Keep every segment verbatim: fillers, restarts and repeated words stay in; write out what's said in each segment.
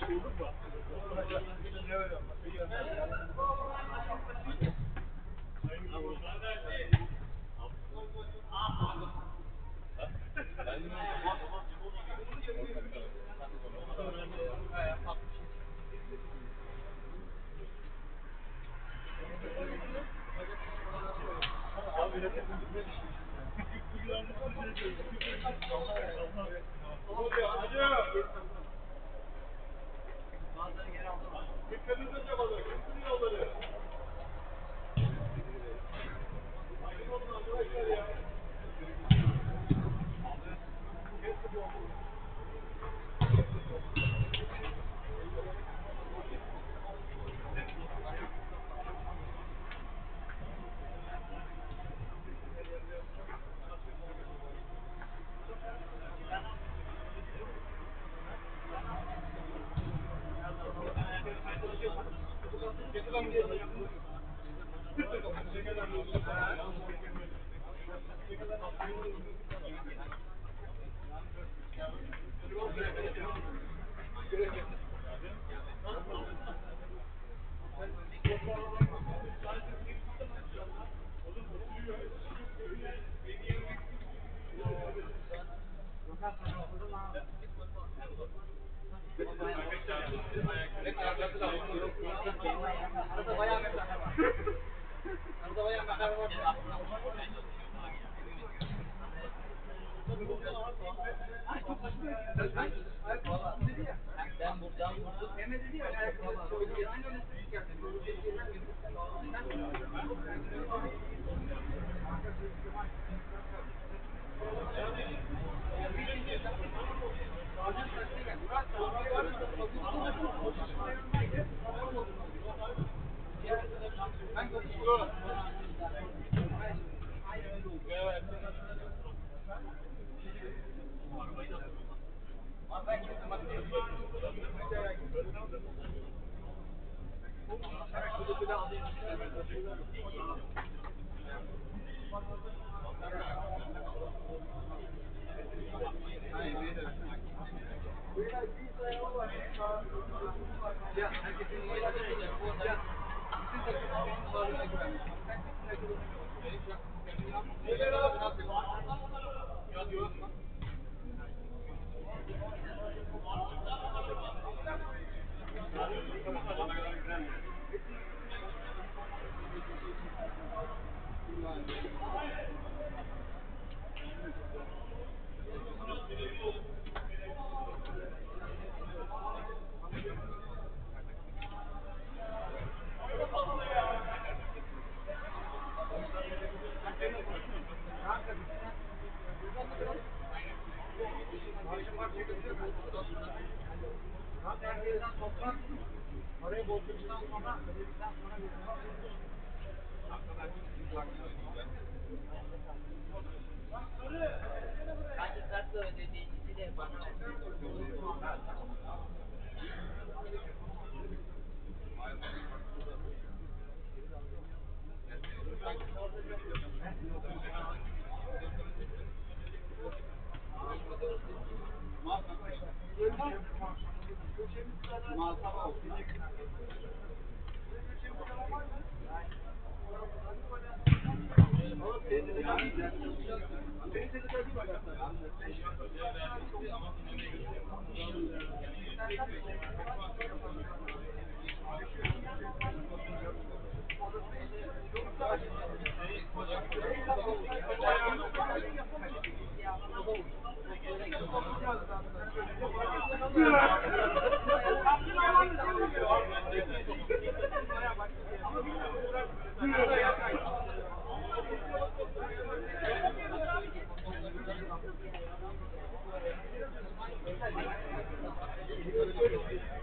Thank you.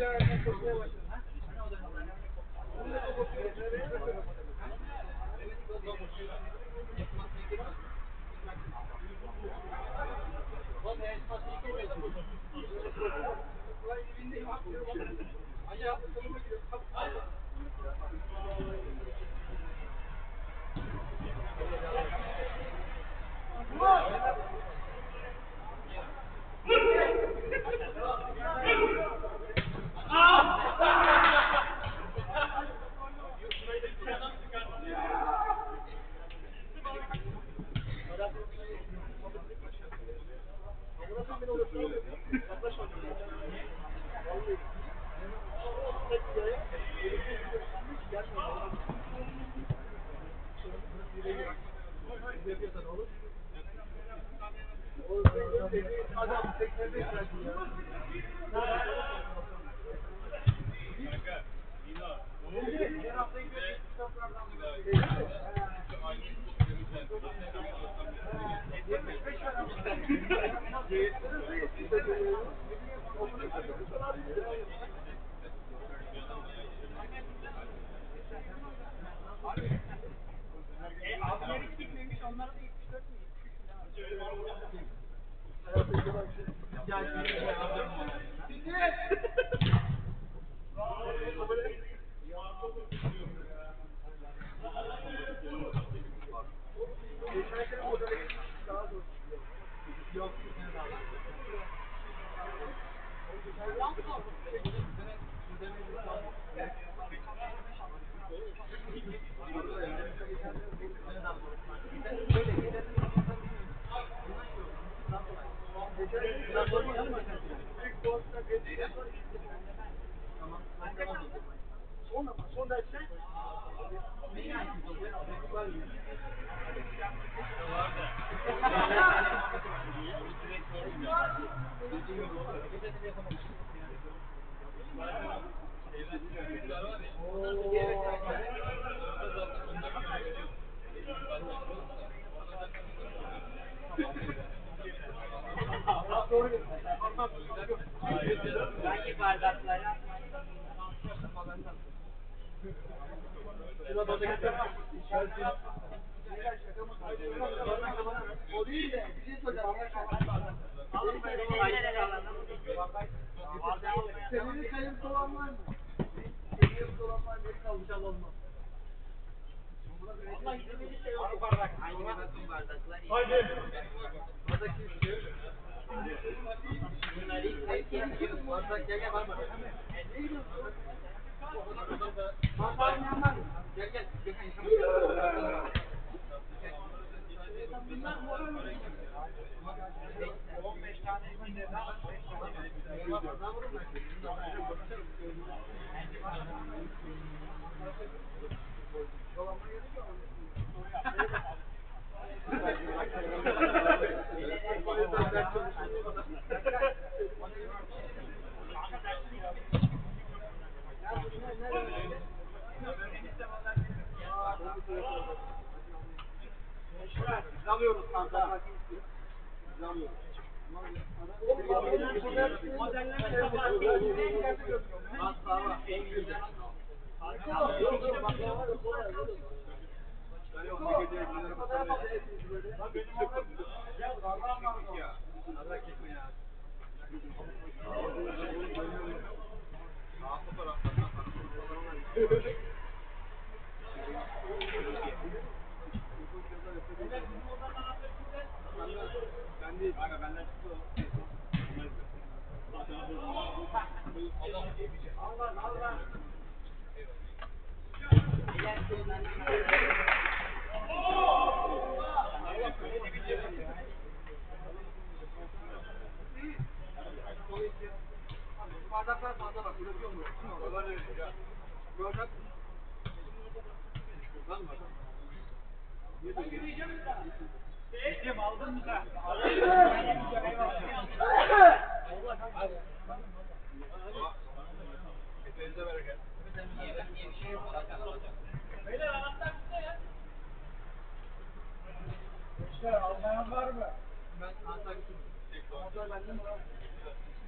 Almayan var mı? Ben anahtar götürdüm. Anahtar bende mi var?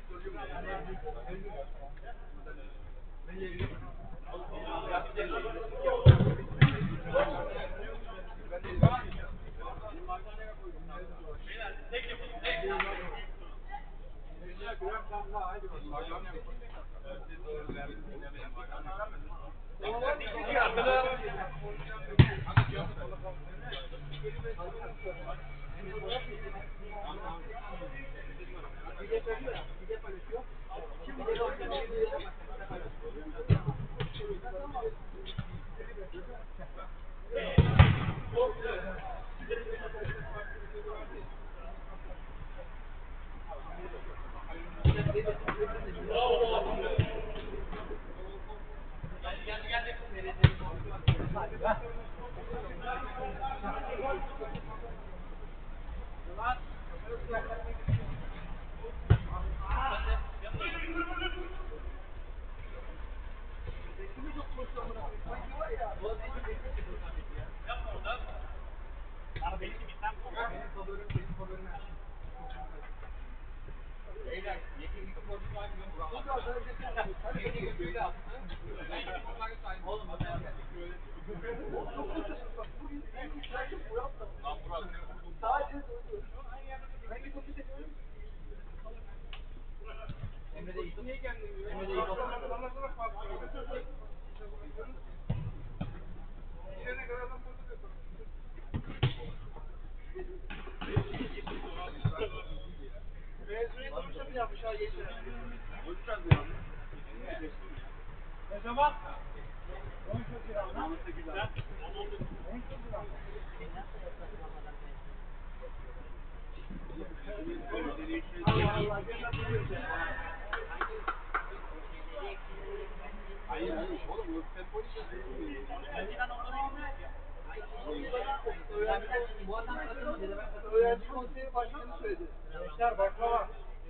Öğrenci konseyi başkanı söyledi. Gençler baklava.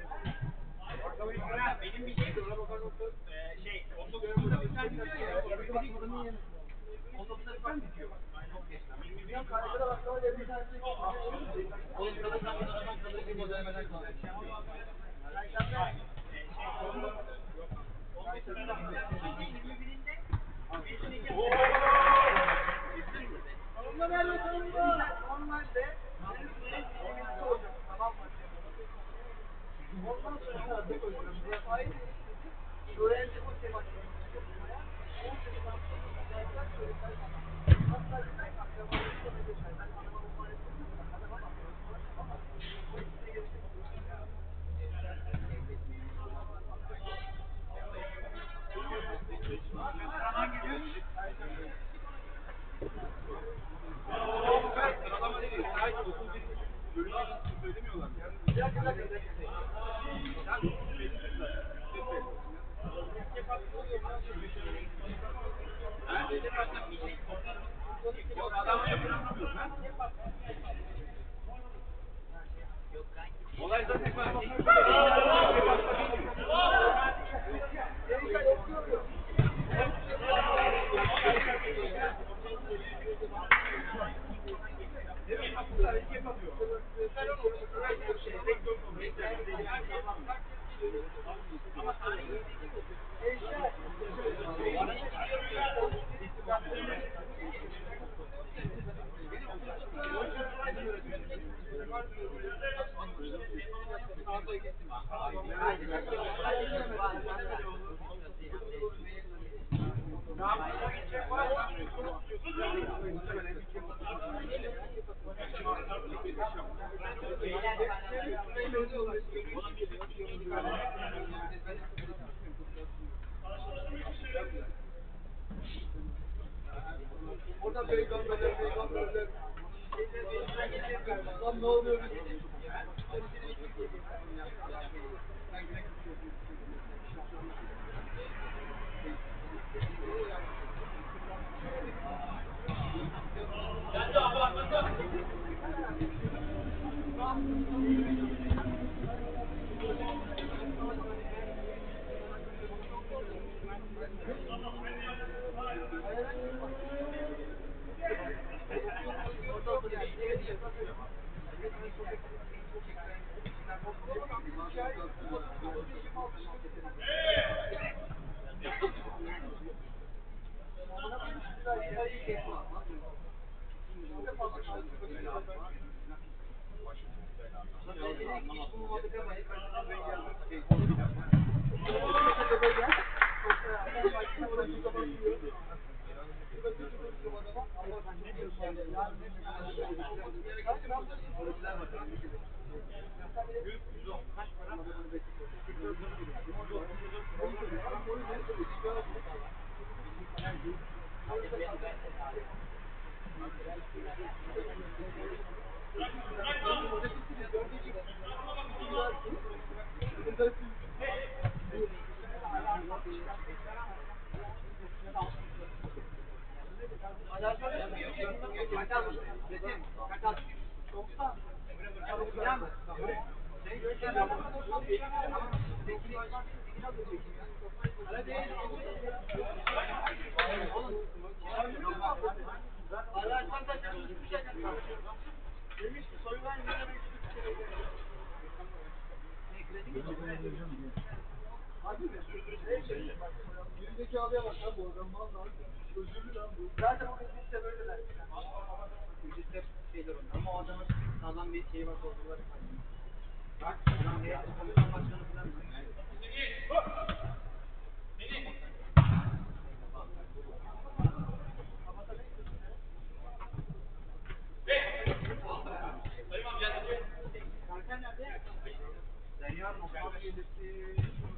Baklavayı gören benim bir şeydi. Ona bakan nokta şey, otobüsün biten bitiyor ya. Baklava'nın yeni. Otobüsün biten bitiyor. Çok geç. Ya karşıda baklava diye bir tanesi. Oğlum kalırsan bir zaman kalır bir modelmeden kalır. Normalde ondan sonra adı koyuyorum. Ayrı istedim. Öğrenci bu teması. Sıralama değil. Sadece okul bölümünü söylemiyorlar. Bir dakika, bir dakika. Olay zaten var. Orada peygamberler, peygamberler. Lan ne oluyor? Gerizekalıya bak lan bu adam valla. Özürlü lan bu. Zaten o ücrette böyleler. Ücrette şeyler onlar ama o adamın sağlam bir şeyi var, sorguları var. Bak, adam bir komisyon başkanı falan var. Kanka nerede? Derya Osmanlı gelirsi.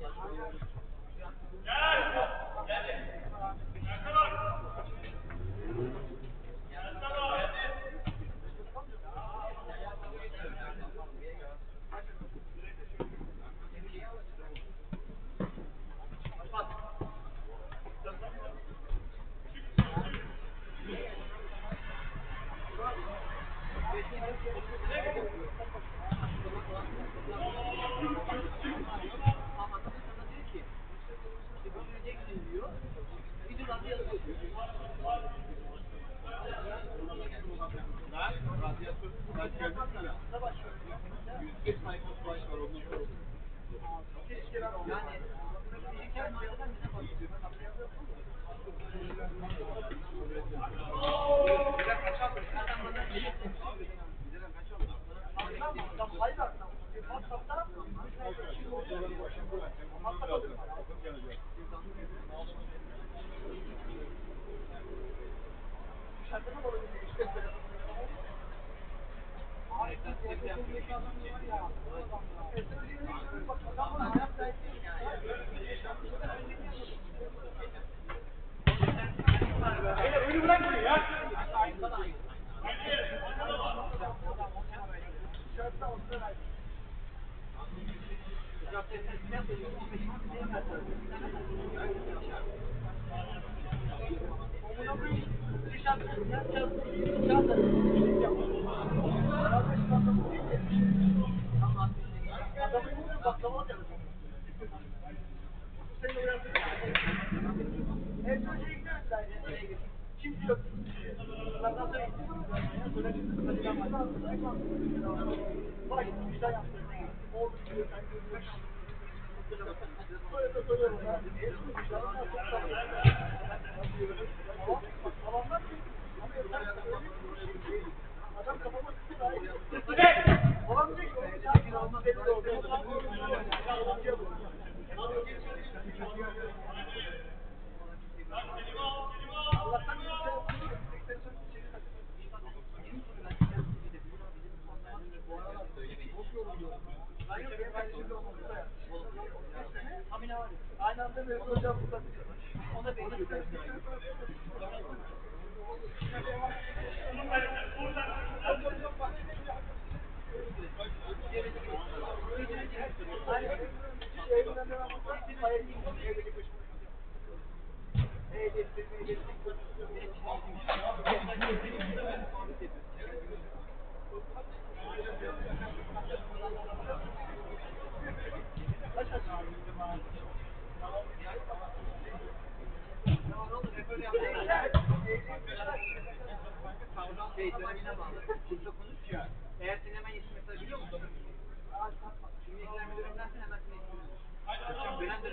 Şey, dönemine bağlı. Burada konuş ya. Eğer sen hemen yeşil mesela biliyor musun? Şimdi ekler müdürümdensen hemen seni ekliyorsun.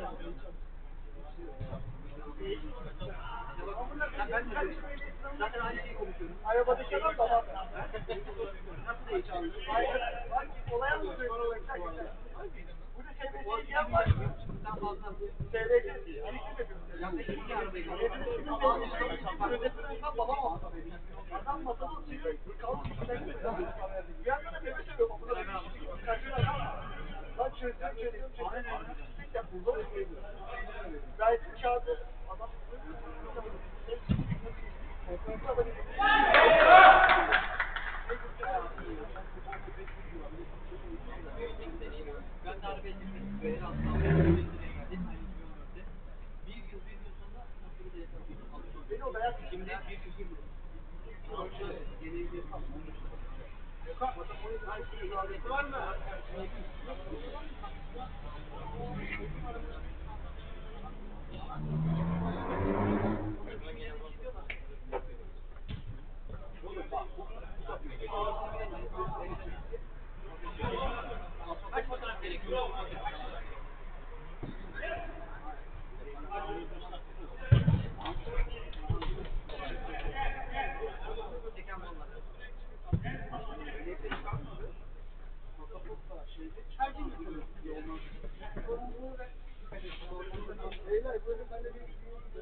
Ben de zaten aynı şeyi konuşuyorum. Arabadaki adam baba. Nasıl da hiç anlıyor? Hayır, bak olay anlatıyor. Burada S V C diyen var. S V C biriktim hepimiz. Yaklaşık iki arabayı kaldı. Babam aldı. Adam masada oturuyor. Kaldı içinden. Bir yandan da bebe seviyorum. Bu da benim için. Kaçıyor adam. Lan çözüyorum çözüyorum çözüyorum. Tek yap burada oturuyor. Verdim kağıdı. Adam ben de araba edildim. Böyle aslan geldim. Bir yıl bir yıl sonra motoru da yapalım. Beni o beyaz şimdi bir yıl bir var mı? Kaç fotoğraf gerekiyor? Beyler böyle ben de bir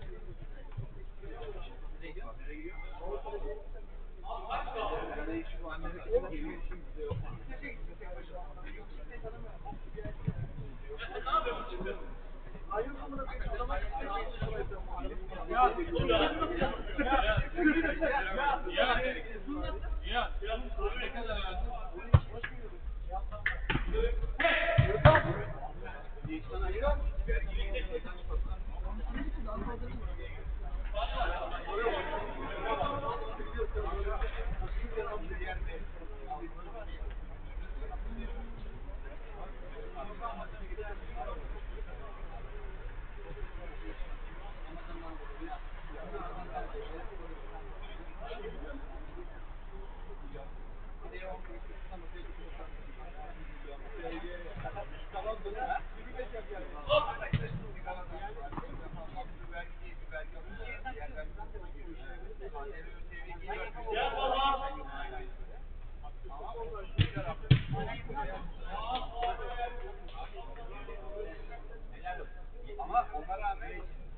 ama ona rağmen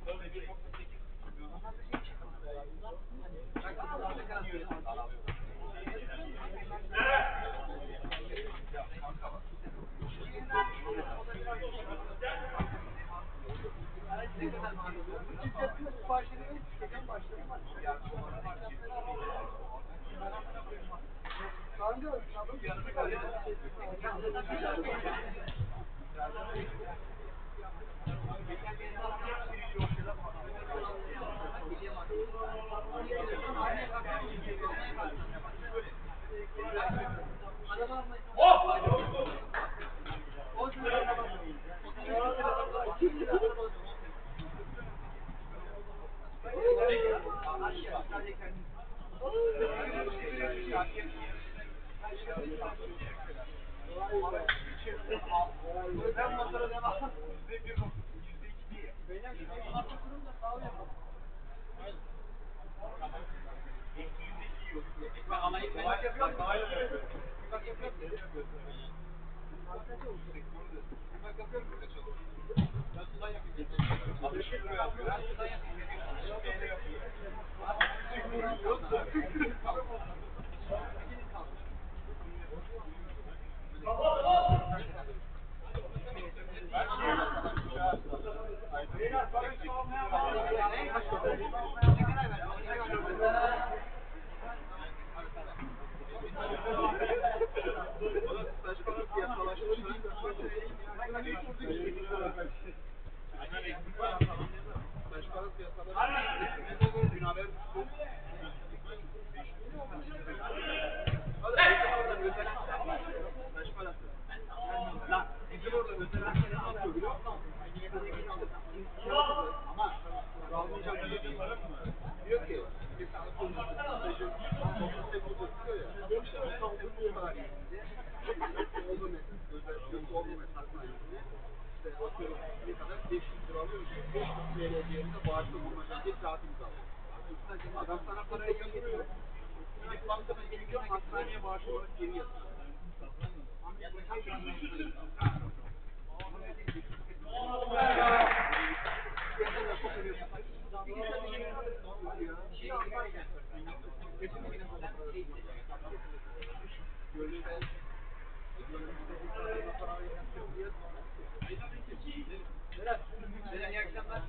ben motora devam. Yüzde bir nokta, yüzde iki değil. Beyler, motor kurum da sağ yapalım. Eksi yüzde iki yok. Ben alayım. Ben bak yapıyorum. Bak yapıyorum. Bak yapıyorum. Ben sudan yapayım. altmış lira yapıyor. Ben sudan yapayım. Şeyle yapıyor. Saçmalık yasalaşmışlar. atıyorum ne kadar beş yüz lira alıyoruz. beş yüz T L değerinde bağışta bulunacak diye kağıt imzalıyor. Adam sana parayı yatırıyor. Gidip bankadan geliyor, hastaneye bağış olarak geri yatırıyor. İyi akşamlar.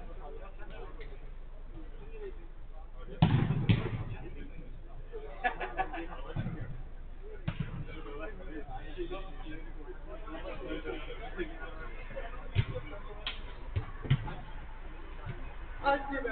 Hadi be.